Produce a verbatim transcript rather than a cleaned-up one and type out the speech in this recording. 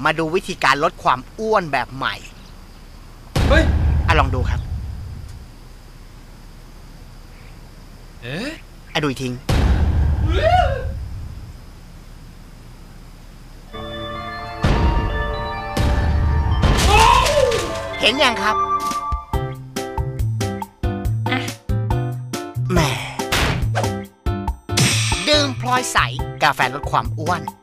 มาดูวิธีการลดความอ้วนแบบใหม่เฮ้ยอ่ะลองดูครับเอ๊ะอ่ะดูอีกทิ้งเห็นยังครับแหมดื่มพลอยใสกาแฟลดความอ้วน